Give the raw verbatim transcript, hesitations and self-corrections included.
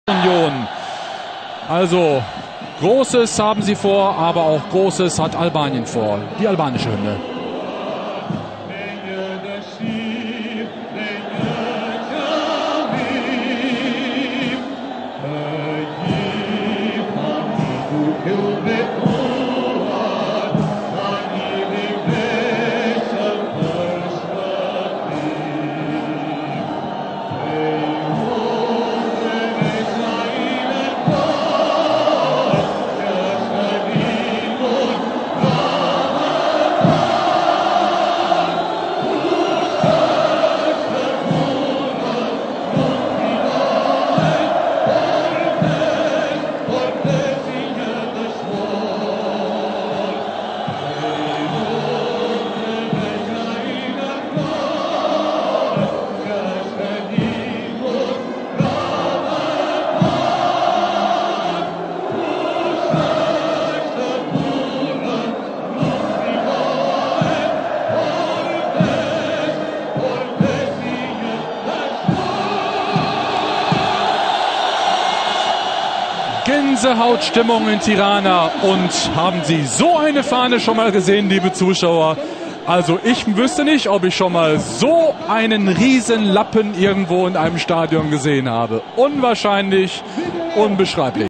Union. Also Großes haben sie vor, aber auch Großes hat Albanien vor. Die albanische Hymne. Gänsehautstimmung in Tirana. Und haben Sie so eine Fahne schon mal gesehen, liebe Zuschauer? Also ich wüsste nicht, ob ich schon mal so einen riesen Lappen irgendwo in einem Stadion gesehen habe. Unwahrscheinlich, unbeschreiblich.